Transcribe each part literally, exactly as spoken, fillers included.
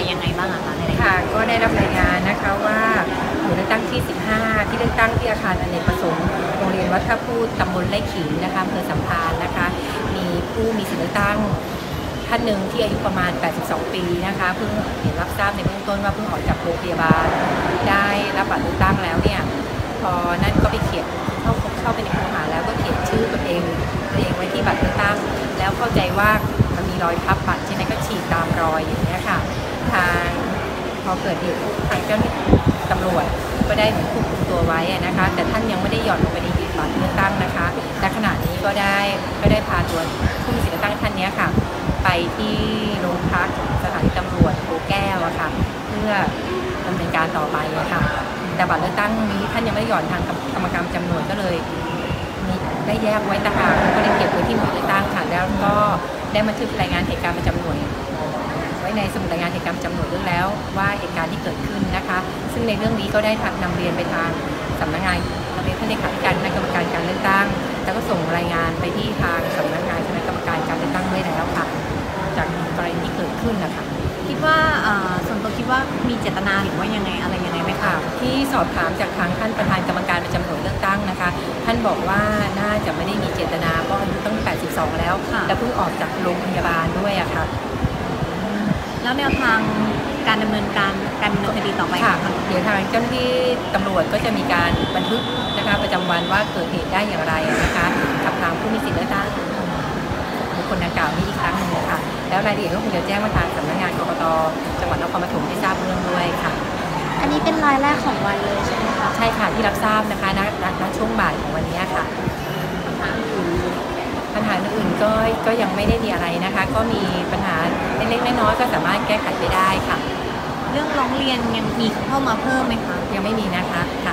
ยังไงบ้างอะคะในรายค่ะงานก็ได้รับรายงานนะคะว่าหน่วยเลือกตั้งที่สิบห้าที่เลือกตั้งที่อาคารอเนกประสงค์โรงเรียนวัดท่าพูดตำบลไร่ขิงนะคะอำเภอสัมพันธ์นะคะมีผู้มีสิทธิเลือกตั้งท่านหนึ่งที่อายุประมาณแปดสิบสองปีนะคะเพิ่งเห็นรับทราบในเบื้องต้นว่าเพิ่งออกจากโรงพยาบาลได้รับบัตรเลือกตั้งแล้วเนี่ยพอนั่นก็ไปเขียนเข้าเข้าไปในคูหาแล้วก็เขียนชื่อตัวเองตัวเองไว้ที่บัตรเลือกตั้งแล้วเข้าใจว่ามันมีรอยพับบัตรใช่ไหมก็ฉีกตามรอยอย่างนี้ค่ะทางพอเกิดเหตุทางเจ้าหน้าที่ตำรวจก็ได้ควบคุมตัวไว้นะคะแต่ท่านยังไม่ได้หย่อนลงไปในหีบบัตรเลือกตั้งนะคะและขณะนี้ก็ได้ก็ได้พาตัวผู้มีสิทธิเลือกตั้งท่านนี้ค่ะไปที่โรงพักสถานีตำรวจโพแก้วอะค่ะเพื่อดำเนินการต่อไปอะค่ะแต่บัตรเลือกตั้งนี้ท่านยังไม่หย่อนทางกรรมการจำนวนก็เลยมีได้แยกไว้ต่างหากก็ได้เก็บไว้ที่หน่วยเลือกตั้งค่ะแล้วก็ได้บันทึกรายงานเหตุการณ์ประจำหน่วยไว้ในสมุดรายงานเหตุการณ์ประจำหน่วยเรื่องแล้วว่าเหตุการณ์ที่เกิดขึ้นนะคะซึ่งในเรื่องนี้ก็ได้นำเรียนไปทางสำนักงานนำเรียนท่านเลขาธิการคณะกรรมการการเลือกตั้งแล้วก็ส่งรายงานไปที่ทางสำนักงานคณะกรรมการการเลือกตั้งด้วยแล้วค่ะจากกรณีที่เกิดขึ้นนะคะคิดว่าส่วนตัวคิดว่ามีเจตนาหรือว่ายังไงอะไรยังไงไหมคะที่สอบถามจากทางท่านประธานกรรมการประจำหน่วยเลือกตั้งนะคะท่านบอกว่าน่าจะไม่ได้มีเจตนาเพราะอายุตั้งแปดสิบสองแล้วและเพิ่งออกจากโรงพยาบาลด้วยอะค่ะแล้วแนวทางการดำเนินการการดำเนินคดีต่อไปค่ะเดี๋ยวทางเจ้าหน้าที่ตำรวจก็จะมีการบันทึกนะคะประจำวันว่าเกิดเหตุได้อย่างไรนะคะกับทางผู้มีสิทธิเลือกตั้งบุคคลดังกล่าวนี้อีกครั้งหนึ่งนะคะแล้วรายละเอียดก็คงจะแจ้งมาทางสำนักงานกกต.จังหวัดนครปฐมให้ทราบเรื่องด้วยค่ะอันนี้เป็นรายแรกของวันเลยใช่ไหมคะใช่ค่ะที่รับทราบนะคะณณช่วงบ่ายของวันนี้ค่ะปัญหาอื่นก็ก็ยังไม่ได้มีอะไรนะคะก็มีปัญหาเล็กๆน้อยๆก็สามารถแก้ไขไปได้ค่ะเรื่องร้องเรียนยังมีเข้ามาเพิ่มไหมคะยังไม่มีนะคะค่ะ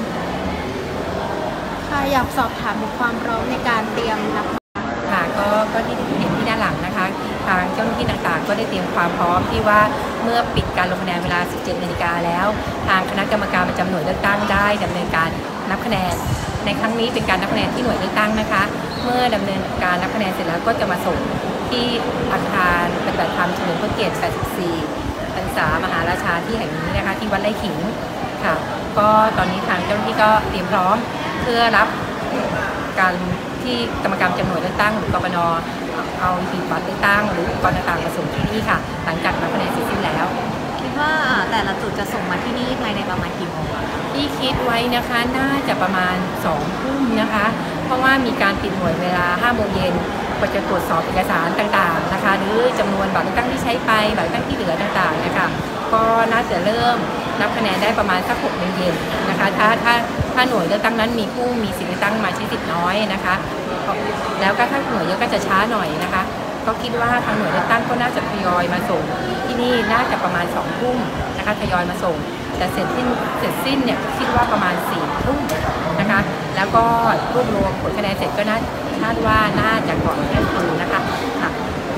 ค่ะอยากสอบถามถึงความพร้อมในการเตรียมรับค่ะก็ก็ที่เห็นที่ด้านหลังนะคะทางเจ้าหน้าที่ต่างๆก็ได้เตรียมความพร้อมที่ว่าเมื่อปิดการลงคะแนนเวลา สิบเจ็ดนาฬิกา นแล้วทางคณะกรรมการประจำหน่วยเลือกตั้งได้ดำเนินการนับคะแนนในครั้งนี้เป็นการนับคะแนนที่หน่วยเลือกตั้งนะคะเมื่อดำเนินการนับคะแนนเสร็จแล้วก็จะมาส่งที่อาคารปฏิบัติธรรมเฉลิมพระเกียรติแปดสิบสี่พรรษามหาราชาที่แห่งนี้นะคะที่วัดไร่ขิงค่ะก็ตอนนี้ทางเจ้าหน้าที่ก็เตรียมพร้อมเพื่อรับการที่กรรมการประจำหน่วยเลือกตั้งหรือกปน.เอาหีบบัตรเลือกตั้งหรืออุปกรณ์ต่างๆมาส่งที่นี่ค่ะหลังจากนับคะแนนเสร็จสิ้นแล้วคิดว่าแต่ละจุดจะส่งมาที่นี่ภายในประมาณกี่โมงที่คิดไว้นะคะน่าจะประมาณสองทุ่มนะคะเพราะว่ามีการปิดหน่วยเวลาห้าโมงเย็นก็จะตรวจสอบเอกสารต่างๆนะคะหรือจำนวนบัตรเลือกตั้งที่ใช้ไปบัตรเลือกตั้งที่เหลือต่างๆนะคะก็น่าจะเริ่มนับคะแนนได้ประมาณสักหกโมงเย็นนะคะถ้าถ้าถ้าหน่วยเลือกตั้งนั้นมีผู้มีสิทธิเลือกตั้งมาใช้สิทธิ์น้อยนะคะแล้วก็ถ้าหน่วยเยอะก็จะช้าหน่อยนะคะก็คิดว่าทางหน่วยเลือกตั้งก็น่าจะทยอยมาส่งที่นี่น่าจะประมาณสองทุ่มนะคะทยอยมาส่งแต่เสร็จสิ้นเสร็จสิ้นเนี่ยคิดว่าประมาณสี่ทุ่มนะคะแล้วก็รวบรวมผลคะแนนเสร็จก็น่าคาดว่าน่าจะก่อนเที่ยงคืนนะคะค่ะ